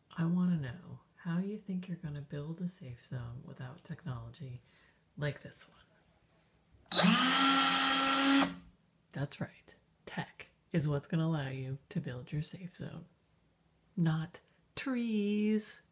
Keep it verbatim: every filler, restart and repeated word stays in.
I want to know how you think you're going to build a safe zone without technology like this one. That's right. Tech is what's going to allow you to build your safe zone. Not trees.